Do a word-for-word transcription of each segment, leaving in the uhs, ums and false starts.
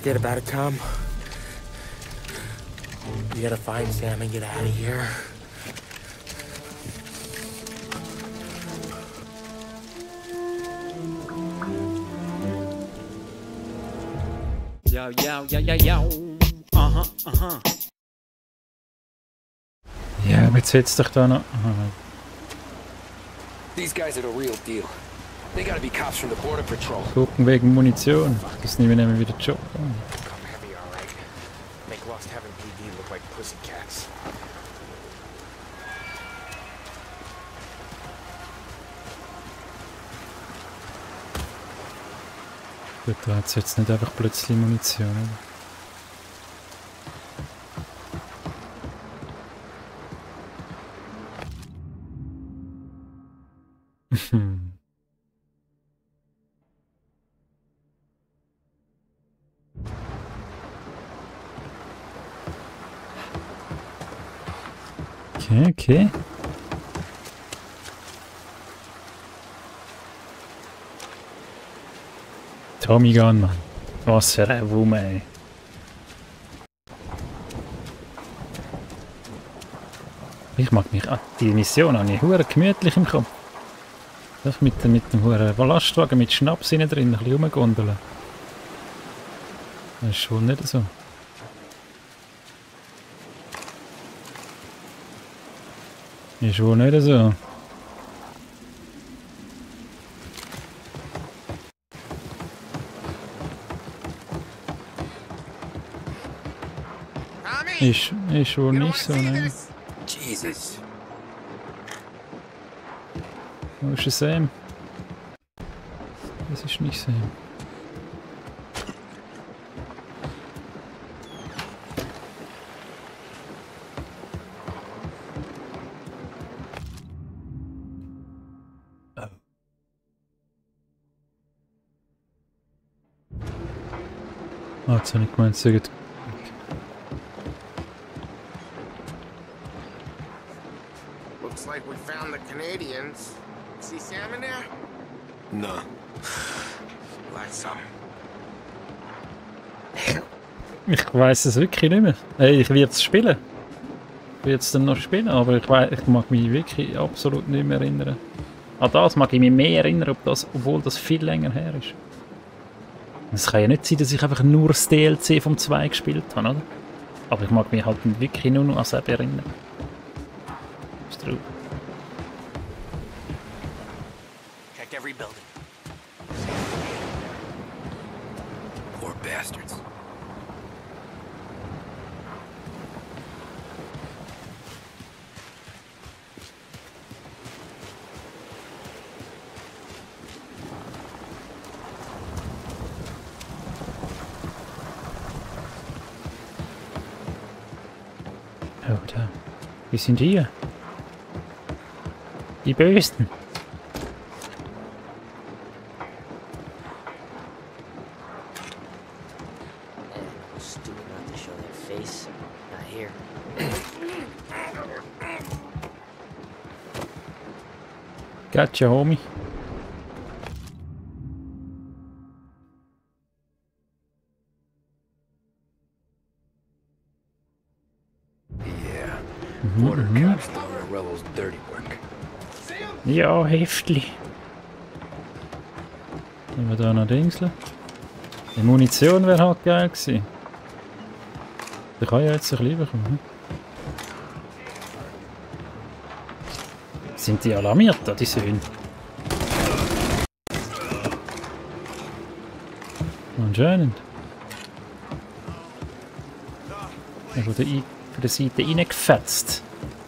Forget about it, Tom. We gotta find Sam and get out of here. Yo, yo, yo, yo, yo. Aha, aha. Ja, aber jetzt setzt dich da noch. Aha. These guys are the real deal. They gotta be cops from the border patrol. Gucken wegen Munition. Das nehmen wir wieder Job an. Come heavy, alright. Make Lost Heaven P D look like pussycats. Gut, da hat es jetzt nicht einfach plötzlich Munition. Oder? Okay, okay. Tommy Gunn, Mann. Was für ein Wumme, ey. Ich mag mich an die Mission an, ich hure gemütlich im Kopf. Das mit, mit dem hure Lastwagen mit Schnaps innen drin, ein bisschen rumgondeln. Das ist schon nicht so. Ist wohl nicht so. Ist, ist wohl nicht so, ne? Jesus. Wo ist der Sam? Das ist nicht Sam. Ah, jetzt habe ich gemeint, sie geht. Looks like we found the Canadians. See Sam in there? No. Lights up. Ich weiss es wirklich nicht mehr. Hey, ich werde es spielen. Ich werde es dann noch spielen, aber ich, weiss, ich mag mich wirklich absolut nicht mehr erinnern. An das mag ich mich mehr erinnern, ob das, obwohl das viel länger her ist. Es kann ja nicht sein, dass ich einfach nur das D L C vom zwei gespielt habe, oder? Aber ich mag mich halt wirklich nur noch an das erinnern. Das ist traurig. Check every building. Poor bastards. Oh, da. Wie sind die? Die Bösen. Stupid not to show their face. Not here. Gotcha, Homie. Yeah. Border cops doing Morello's dirty work. Ja, Heftli. Nehmen wir da noch Dingsle. Die Munition wäre halt geil gewesen. Ich kann ja jetzt ein bisschen bekommen. Hm? Sind die alarmiert, da, die Söhne? Anscheinend. Er wurde von der Seite reingefetzt.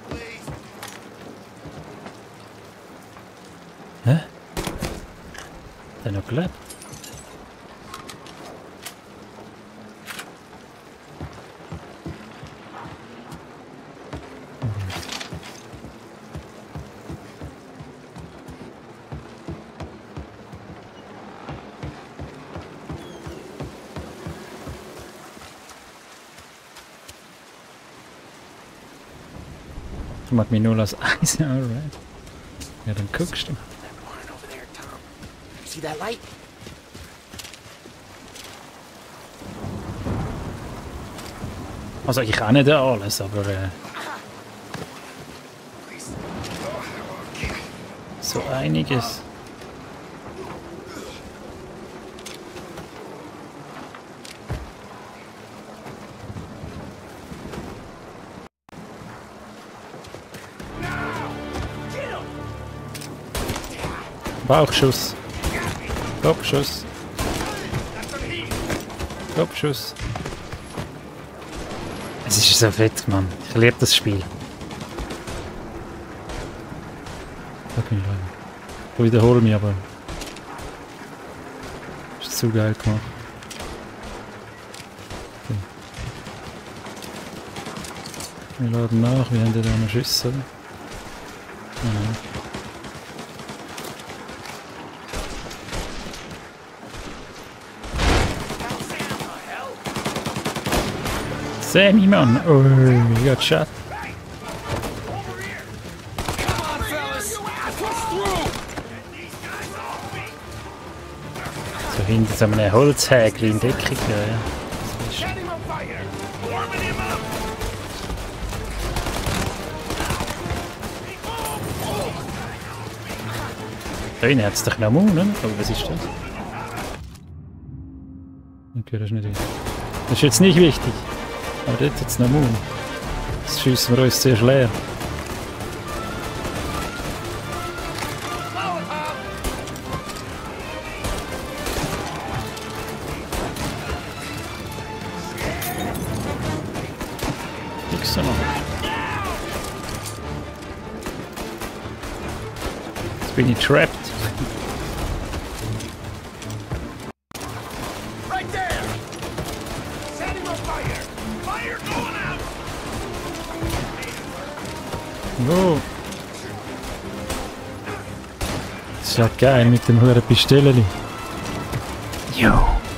Hä? Hat er noch gelebt? Ich mag mich nur als Eis, alright. Ja, dann guckst du. Over there, Tom. See that light? Also ich auch nicht alles, aber äh, so einiges. Bauchschuss. Kopfschuss. Kopfschuss. Es ist so fett, Mann. Ich liebe das Spiel. Okay, ich wiederhole mich, aber ist zu geil gemacht. Okay. Wir laden nach, wir haben ja da noch Schüsse. Ja. Sammy, man! Oh, you got shot. So hinter so einem Holzhägel in Deckung, ja, ja. Da hinten hat es doch noch Mund, ne? Aber was ist das? Okay, das ist nicht wichtig. Das ist jetzt nicht wichtig. Aber dort hat es noch Mund. Das schiessen wir uns zuerst leer. Fixer noch. Jetzt bin ich trapped. Oh. Das ist ja geil mit dem hohen Pistelleli. Jo.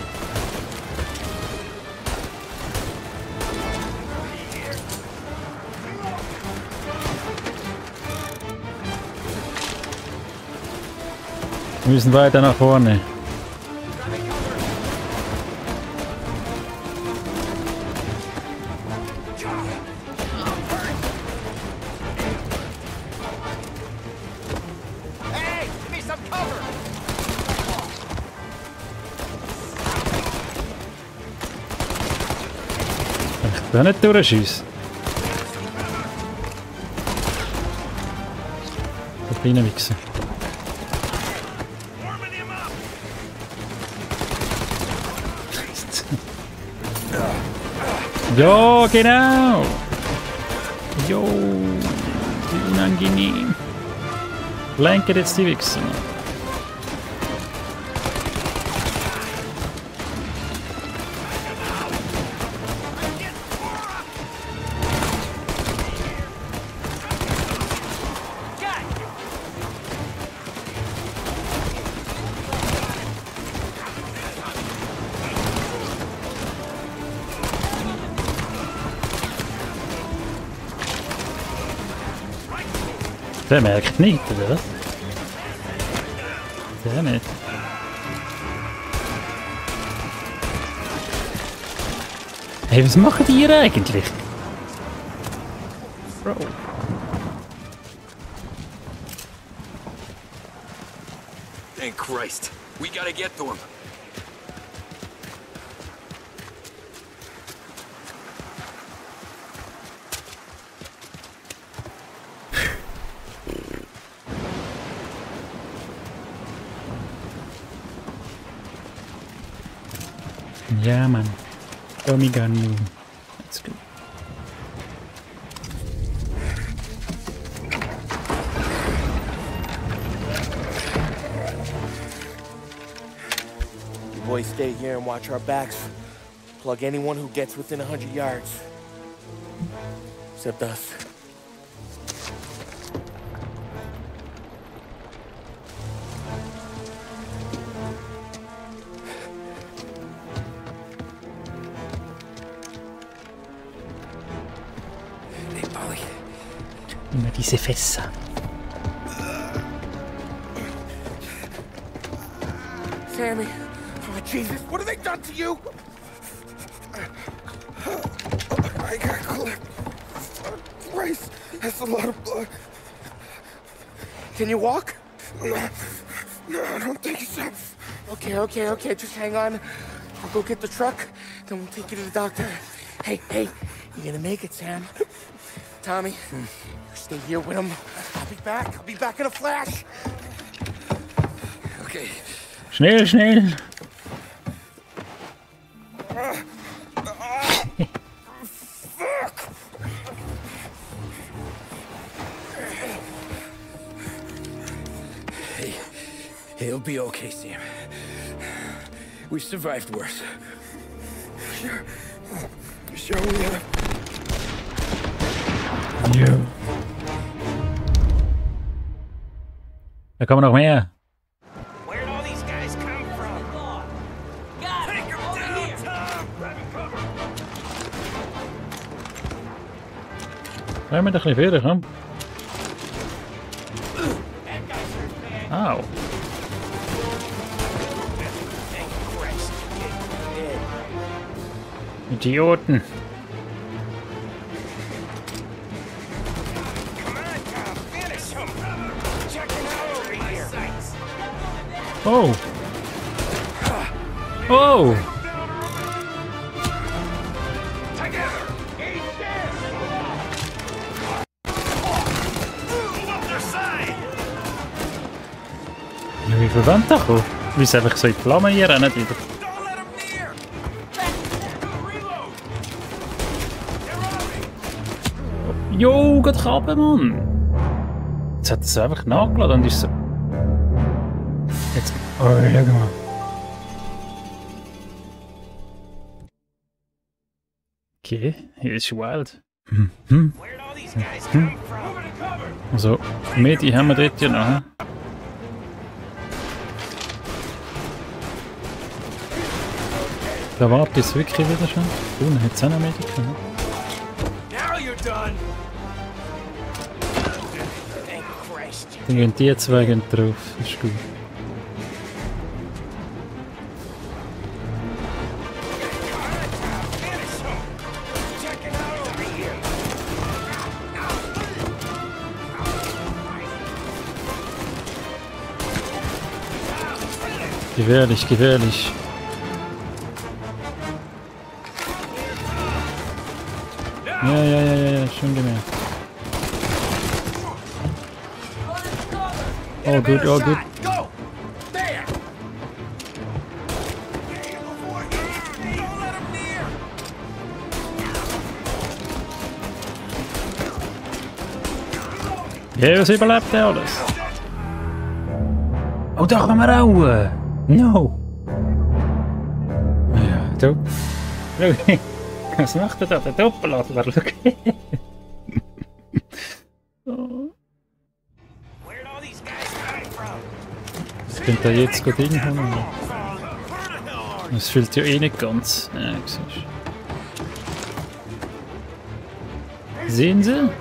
Wir müssen weiter nach vorne. Ich kann nicht durchschiessen. Der kleine Wichser. Ja, genau! Jo, wie unangenehm. Lenken jetzt die Wichser. Der merkt nicht, oder was? Der nicht. Hey, was machen die hier eigentlich? Bro. Thank Christ. We gotta get to him. Ja, Mann. Tommy Gun Moon. That's good. You boys stay here and watch our backs. Plug anyone who gets within a hundred yards. Except us. Immer diese Fässer. Sammy, oh Jesus, what have they done to you? I got clipped. Twice. That's a lot of blood. Can you walk? No, no, I don't think so. Okay, okay, okay. Just hang on. I'll go get the truck, then we'll take you to the doctor. Hey, hey, you're gonna make it, Sam. Tommy, you stay here with him. I'll be back. I'll be back in a flash. Okay. Schnell, schnell! Hey, it'll be okay, Sam. We've survived worse. Sure. Sure we have. Jo. Da kommen noch mehr. Where'd all these guys come from? Got it! Over here! Ga met een bisschen verder, komm. Au. Idioten. Oh. Oh. Ja, wie verwandt dat goed? Wie is einfach so in die Flammen hier rennen wieder? Jo, geht kappen, Mann! Jetzt hat er es einfach nachgeladen und ist so... Jetzt... Oh, schau mal. Okay, hier ist wild. Hm. Hm. Hm. Also, Medi haben wir dort ja noch. Hm? Da wartet es wirklich wieder schon. Oh, dann hat es auch noch Medi gehabt. Dann gehen die zwei gehen drauf, das ist gut. Gefährlich, gefährlich. Ja, ja, ja, ja, ja, schon gemerkt. Oh gut, oh gut. Ja, was überlebt der alles? Oh, da gaan wir auch! No! Ja, du. Schau, was macht er da? Der Doppeladler, schau. Das könnte er jetzt gut hinhauen. Das fehlt ja eh nicht ganz. Ja, siehst du. Sehen Sie?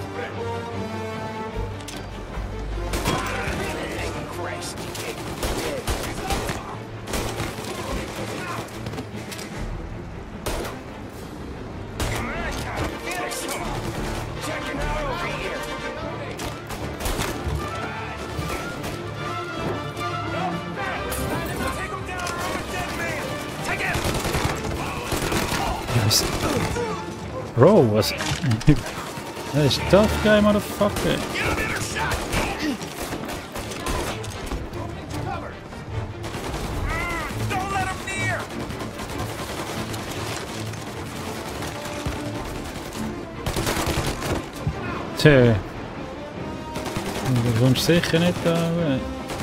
Bro, was? That is tough guy, motherfucker. Tja. Du kommst sicher nicht da weg.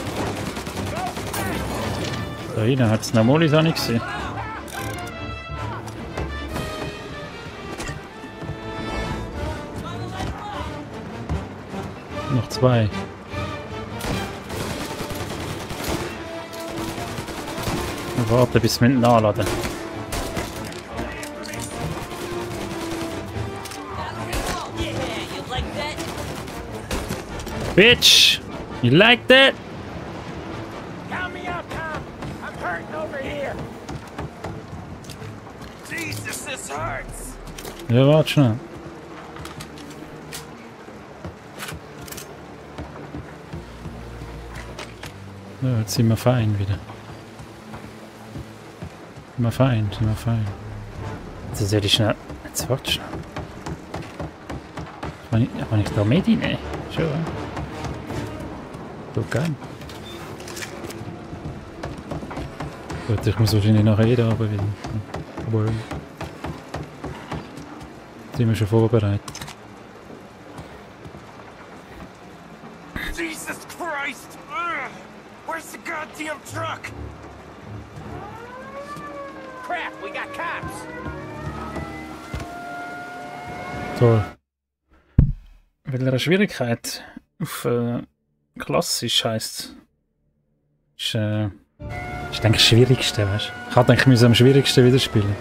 Da hinten hat es noch mal so nicht gesehen. Noch zwei. Warte, bis wir nachladen. Bitch! You like that? Count me up, Tom. I'm hurting over here. Jesus, this hurts. Ja, warte schnell. Ja, jetzt sind wir fein wieder. Sind wir fein, sind wir fein. Jetzt soll ich schnell... Jetzt warte schnell. Kann ich, kann ich da mit reinnehmen? Schon, ja. Gut, gern. Gut, ich muss wahrscheinlich nachher eh da runter, weil... Aber... Sind wir schon vorbereitet. Jesus Christ! Ugh. Where's the goddamn truck? Crap, we got cops! Toll. Welcher Schwierigkeit auf äh, klassisch heisst ist, äh, ist denke ich das Schwierigste, weißt du? Ich hätte eigentlich am schwierigsten wieder spielen.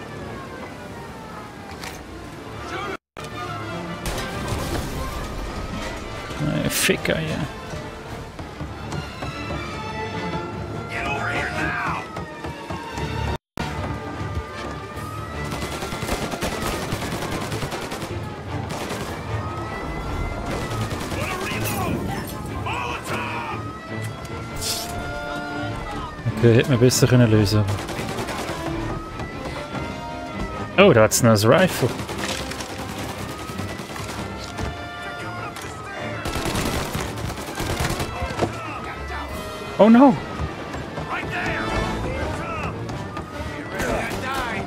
Nein, Ficker, ja. Get over here now! Okay, hätte man besser können lösen. Oh, da hat's noch ein Rifle. Oh no! Right there! You're ready to die!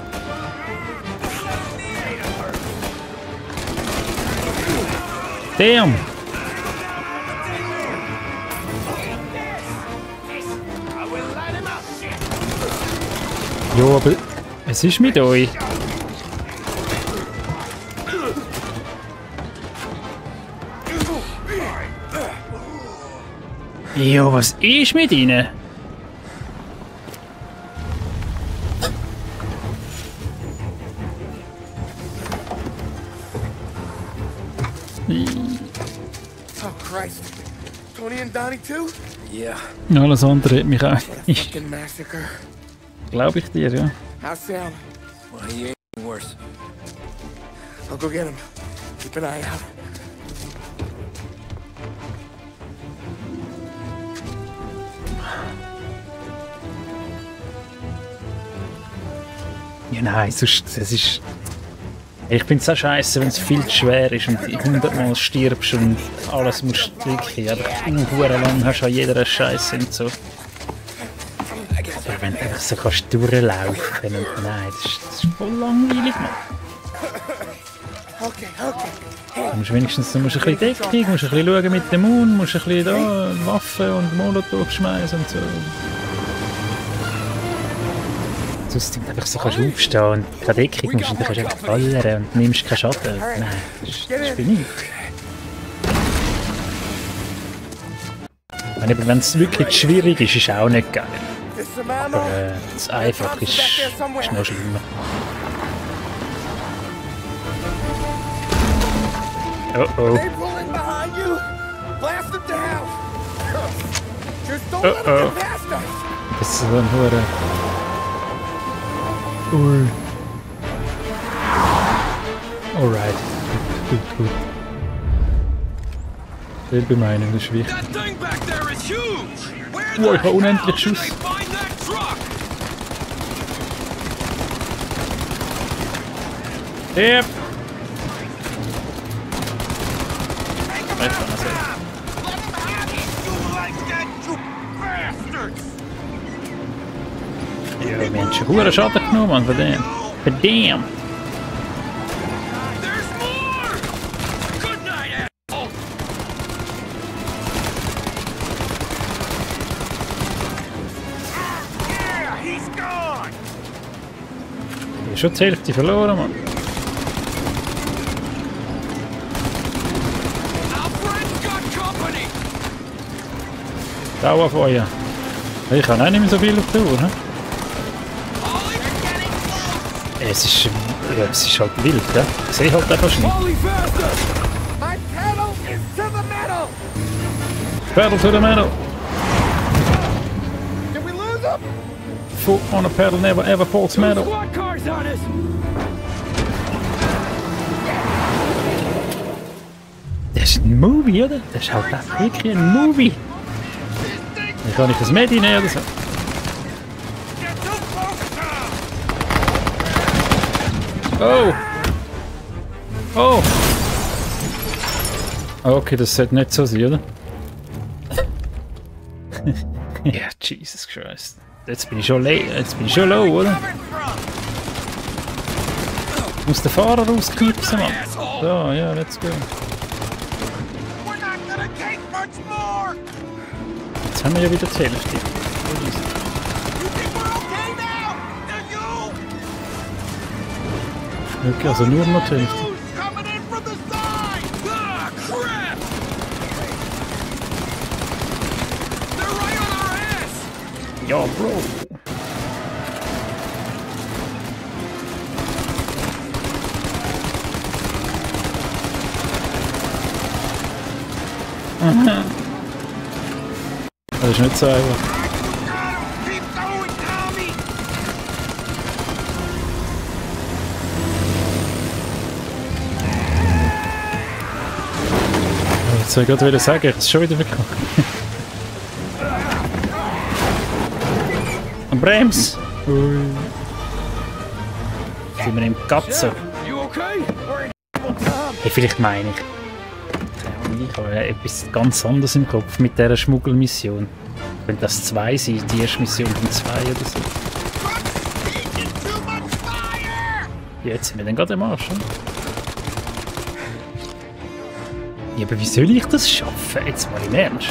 Damn! I will light him up, shit! Jo, aber es ist mit euch. Jo, was ist mit ihnen? Oh Christ! Tony and Donnie too? Yeah. Alles andere hat mich auch. Fucking massacre. Glaube ich dir, ja. How's Sam? Well, he ain't worse. I'll go get him. Keep an eye out. Ja, nein, sonst, es ist... Ich finde es auch scheiße, wenn es viel zu schwer ist und du hundertmal stirbst und alles musst wirklich einfach unhuere lang hast an jeder Scheiße und so. Aber wenn du einfach so kannst durchlaufen und nein, das ist, das ist voll langweilig, Mann. Okay, okay. Du musst wenigstens du musst ein bisschen Deckung, musst ein bisschen schauen mit dem Mund, musst ein bisschen da Waffen und Molotov schmeißen und so. Sonst einfach so kannst du aufstehen und keine Deckung musst und dann kannst du einfach ballern und nimmst keinen Schaden. Nein, das, ist- das bin ich. Wenn wenn es wirklich schwierig ist, ist es auch nicht geil. There's some ammo. Aber äh, das einfach ist, ist noch schlimmer. Oh oh. They pulling behind you. Blast them down. Just don't Uh let them oh. get past us. Das ist so ein Hure. Ui. Alright. Gut, gut, gut. Will bei meinem, das ist wichtig. That thing back there is huge! Where Wow, the ich habe unendlich hell did Schuss. they find that truck? Yep. Let them have it. You like that, you bastards. Ja, wir haben schon Huren Schaden genommen, Mann, von dem. Von dem. There's more! Good night, asshole! Yeah, he's gone. Ich habe schon die Hälfte verloren, Mann. Our friend's got company! Dauerfeuer. Ich habe auch nicht mehr so viel auf der Uhr, ne? Ollie, they're getting close! Es ist, ja, es ist halt wild, ja? Ich sehe halt einfach nicht. Ollie, faster! My pedal is to the metal. Pedal to the metal. Did we lose him? Foot on a pedal never ever falls metal. Squad cars on us! ist ein Movie, oder? Das ist halt einfach wirklich ein Movie. Dann kann ich das Medi nehmen oder so. Oh! Oh! Okay, das sollte nicht so sein, oder? Ja, Jesus Christ. Jetzt bin ich schon le jetzt bin ich schon low, oder? Ich muss den Fahrer rausknipsen, Mann. So, ja, let's go. Jetzt haben wir ja wieder die Hälfte. Okay, also nur noch die Hälfte. Ja, Bro. Das ist nicht so einfach. Jetzt wollte ich gerade sagen, ich habe es schon wieder verkackt. Ein Brems! Ui. Sind wir im Katze? Hey, vielleicht meine ich. Ich habe etwas ganz anderes im Kopf mit dieser Schmuggelmission. Wenn das zwei sind, die erste Mission von zwei oder so. Jetzt sind wir dann gerade am Arsch. Oder? Ja, aber wie soll ich das schaffen? Jetzt mal im Ernst.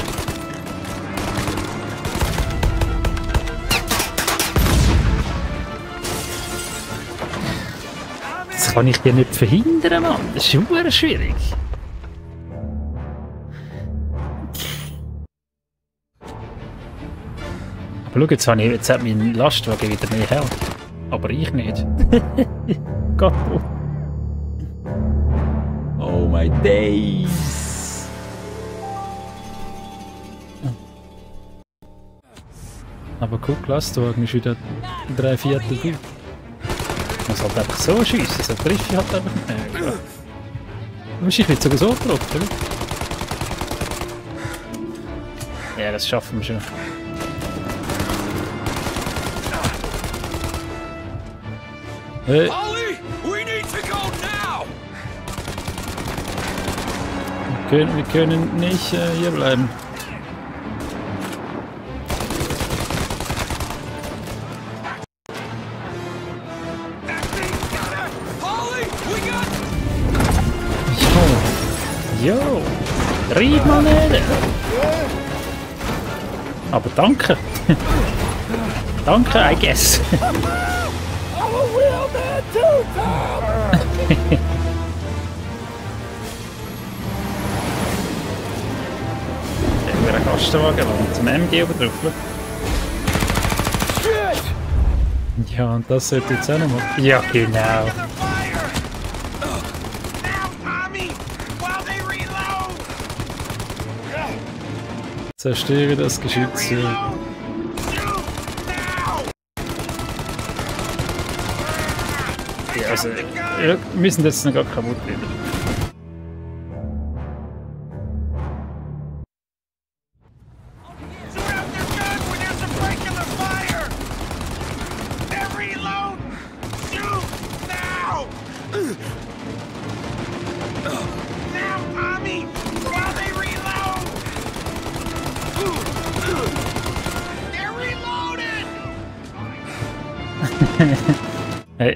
Das kann ich dir nicht verhindern, Mann. Das ist super schwierig. Aber schau, jetzt, habe ich, jetzt hat mein Lastwagen wieder mehr her. Aber ich nicht. Gott. Oh my days. Aber guck, Lastwagen ist wieder drei Viertel gut. Ich muss halt einfach so schiessen, so treffe ich halt einfach nicht mehr. Du bist nicht sogar so getroffen, oder? Ja, das schaffen wir schon. Hey. Wir können, wir können nicht äh, hier bleiben. Jo, jo, rieb mal nicht. Aber danke. Danke, I guess. Wieder ein Kastenwagen und zum M G oben drauf. Ja, und das sollte jetzt auch noch mal. Ja, genau. Zerstöre das Geschütz. Ja, also, wir müssen das noch gar kaputt werden. Hey.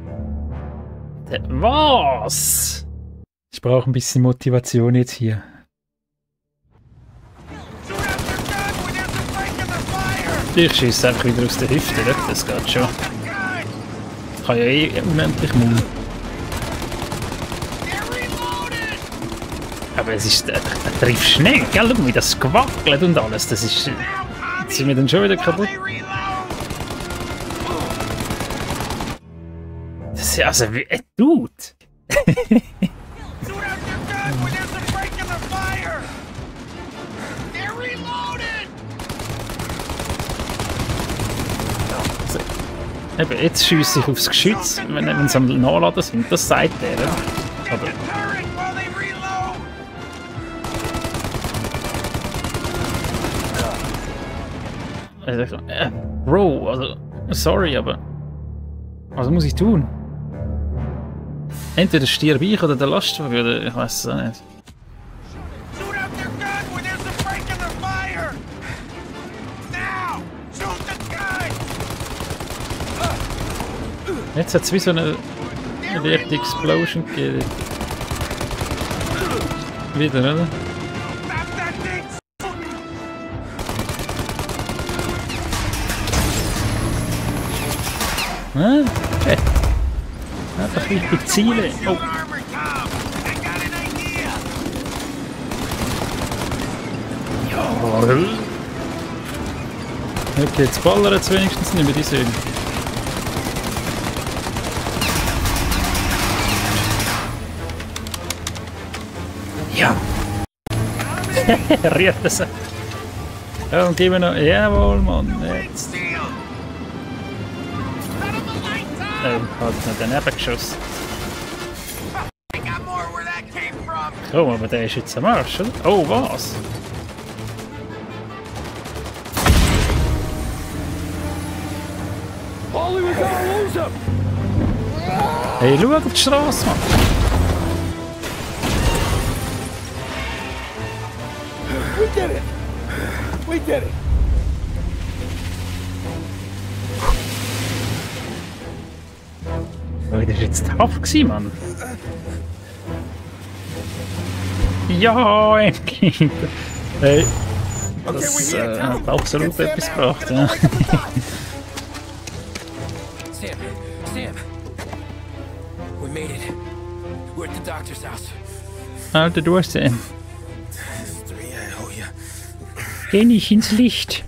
Was? Ich brauche ein bisschen Motivation jetzt hier. Ich schieße einfach wieder aus der Hüfte, oder? Das geht schon. Ich kann ja eh unendlich Mund. Aber es ist, er, er trifft schnell, gell? Schau, wie das gewackelt und alles. Das ist. Jetzt sind wir dann schon wieder kaputt. Das ist also wie er tut. Also, eben, jetzt schiesse ich aufs Geschütz, wenn, wenn sie am Nachladen sind. Das sagt er. Aber Also, äh, Bro, also, sorry, aber... Was muss ich tun? Entweder stirb ich oder der Lastwagen, oder ich weiß es auch nicht. Shoot out their gun where there's a break in their fire! Now! Shoot the guy! Jetzt hat es wie so eine, eine leichte Explosion gegeben. Wieder, oder? Stop that thing! Ah, okay. Einfach richtig Ziele. Oh. Armor, Tom! I got an idea! Jawohl. Okay, jetzt ballern es wenigstens nicht mehr die Söhne. Ja. Rührt es. Ja, und geben wir noch. Jawohl, Mann. Jetzt. Steel! Set him a light, Tom! Ähm, halt noch daneben geschossen. I got more where that came from! Oh, aber der ist jetzt am Arsch, oder? Oh, was? Paulie, we gotta lose him! Hey, schau auf die Straße, Mann. We did it! We did it! Oh, das war jetzt tough gewesen, Mann. Ja, endlich. Hey, das äh, hat absolut etwas gebracht, ja. Sam, Sam. We made it. We're at the doctor's house. Alter, du hast ihn. Three, I owe you. Geh nicht ins Licht.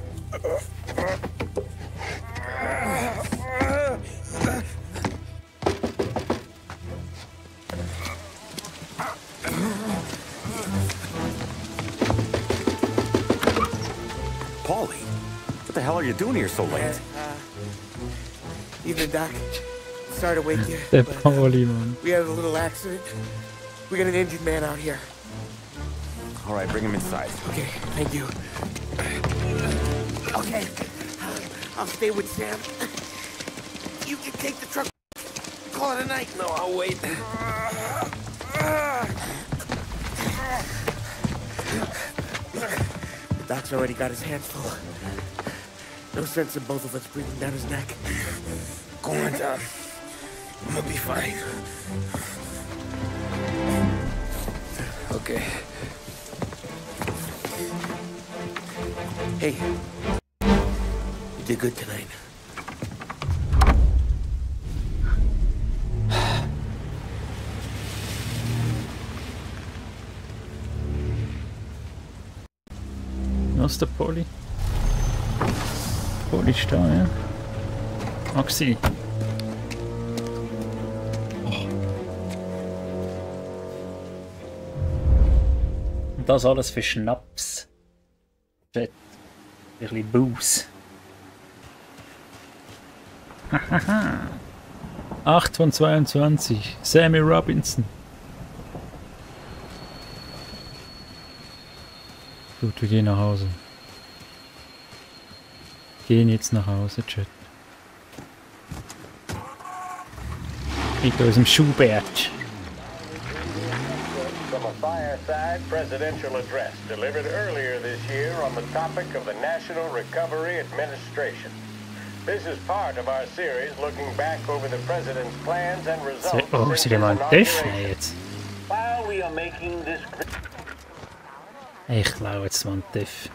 Paulie, what the hell are you doing here so late? Evening, Doc. Sorry to wake you. Der but, uh, Pauli, Mann. we had a little accident. We got an injured man out here. All right, bring him inside. Okay, thank you. Okay, I'll stay with Sam. You can take the truck. Call it a night. No, I'll wait. The doc's already got his hands full. No sense in both of us breathing down his neck. Go on, Tom. I'm gonna be fine. Okay. Hey, you did good tonight. Was ist der Poli? Poli ist da, ja. Maxi. Und das alles für Schnaps. Fett. Ein bisschen Booze. Hahaha. acht von zweiundzwanzig. Sammy Robinson. Gut, wir gehen nach Hause. Gehen jetzt nach Hause, Chat. Mit unserem Schubert. From a fireside presidential address delivered earlier this year on the topic of the National Recovery Administration. This is part of our series looking back over the president's plans and results Oh, since sie his mal ein Def inauguration. jetzt. While we are making this Ich glaube jetzt mal ein Def.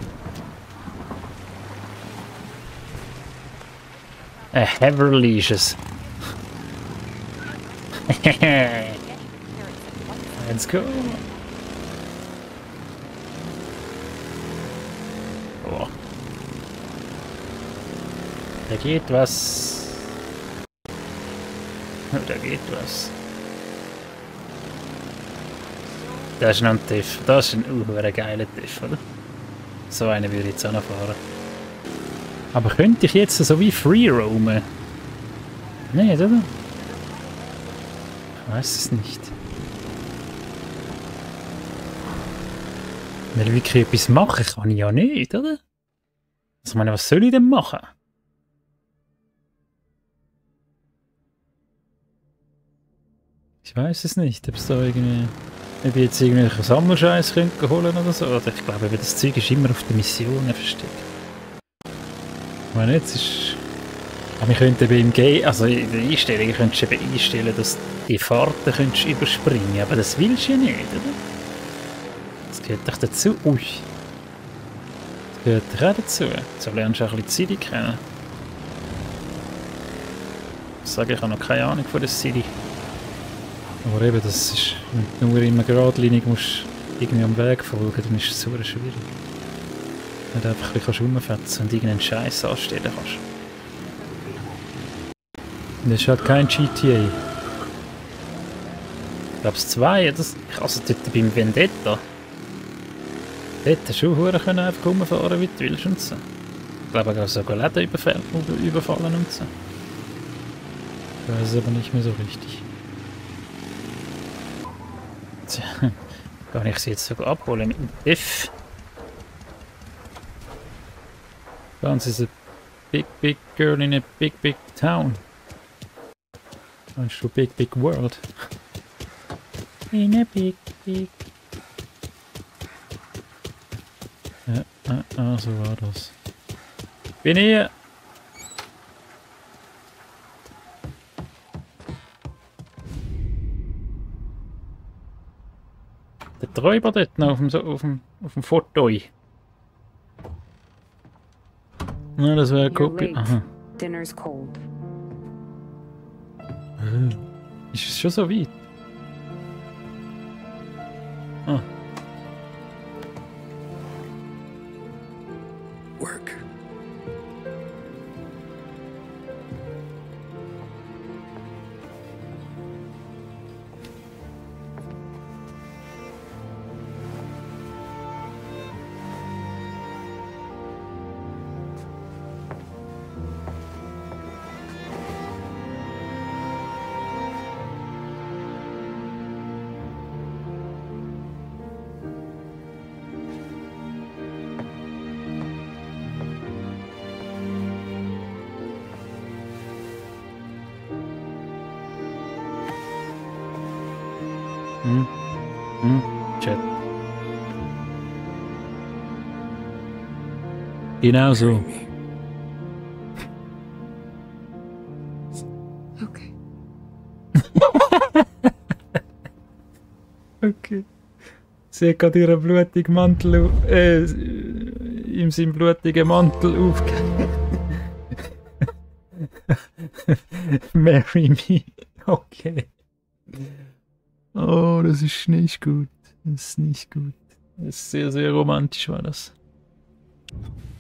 Ein Heverly ist es. Let's go. Oh. Da geht was. Oh, da geht was. Das ist noch ein Tiff. Das ist ein uh, geiler Tiff, oder? So einen würde ich jetzt auch noch fahren. Aber könnte ich jetzt so wie free roamen? Nicht, oder? Ich weiß es nicht. Weil wirklich etwas machen kann ich ja nicht, oder? Also, ich meine, was soll ich denn machen? Ich weiß es nicht, ob es da irgendwie... Ob ich jetzt irgendwelchen Sammelscheiß könnte holen oder so. Oder ich glaube, das Zeug ist immer auf den Missionen versteckt. Ich meine, jetzt ist... Aber wir könnten beim Game... Also in der Einstellung könntest du eben einstellen, dass die Fahrten könntest überspringen. Aber das willst du ja nicht, oder? Das gehört doch dazu. Ui. Das gehört doch auch dazu. So lernst du auch ein bisschen die City kennen. Ich sage, ich habe noch keine Ahnung von der City. Aber eben, das ist, wenn du nur immer geradlinig musst irgendwie am Weg folgen, dann ist es super schwierig. Wenn du einfach ein bisschen rumfetzen und irgendeinen Scheiß anstellen kannst. Und das ist halt kein G T A. Ich glaube, es zwei, das, also dort beim Vendetta. Dort hast du auch einfach rumfahren, wie du willst und so. Ich glaube, auch sogar Läden überfallen, überfallen und so. Ich weiß es aber nicht mehr so richtig. Tja, kann ich sie jetzt sogar abholen mit dem F? Ganz ist a big, big girl in a big, big town. Meinst du big, big world? In a big, big... Ja, ah, ah, so war das. Bin hier! Der Träuber dort noch auf dem, auf dem, auf dem Foto. Ja, das wäre eine Kopie. Aha. Dinner's cold. Äh, ist es schon so weit? Ah. Work. Hm. Hm. Chat. Genau so. Okay. Okay. Sie hat gerade ihren blutigen Mantel, äh, ihm seinen blutigen Mantel aufgegeben. Marry me. Okay. Oh, das ist nicht gut. Das ist nicht gut. Das ist sehr, sehr romantisch, war das.